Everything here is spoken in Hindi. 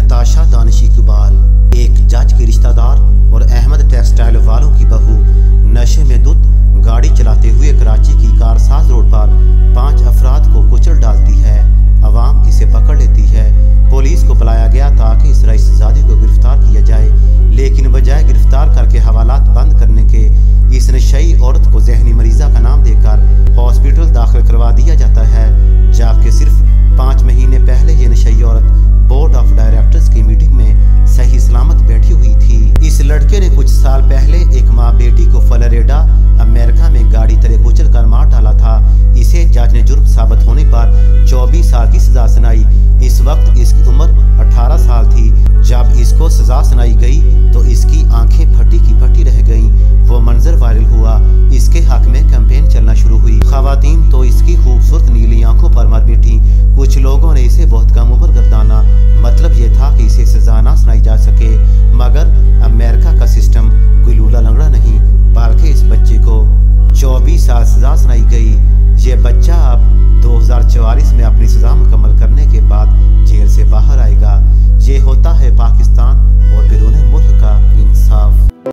नताशा दानिश इकबाल, एक जज की रिश्तेदार और अहमद टेक्सटाइल वालों की बहू, नशे में धुत गाड़ी चलाते हुए कराची की कारसाज रोड पर 5 अफराद को कुचल डालती है। अवाम इसे पकड़ लेती है। पुलिस को बुलाया गया ताकि इस रईसजादी को गिरफ्तार किया जाए, लेकिन बजाय गिरफ्तार करके हवालात बंद करने के इस नशई औरत को जहनी मरीजा का नाम देकर हॉस्पिटल दाखिल करवा दिया जाता है, जबकि सिर्फ 5 महीने पहले ये नशई औरत बोर्ड ऑफ डायरेक्टर्स की मीटिंग में सही सलामत बैठी हुई थी। इस लड़के ने कुछ साल पहले एक माँ बेटी को फ्लोरिडा अमेरिका में गाड़ी तले कुचल कर मार डाला था। इसे जज ने जुर्म साबित होने पर 24 साल की सजा सुनाई। इस वक्त इसकी उम्र 18 साल थी। जब इसको सजा सुनाई गई तो इसकी आंखें फटी की फटी रह गईं। वो मंजर वायरल हुआ। इसके हक में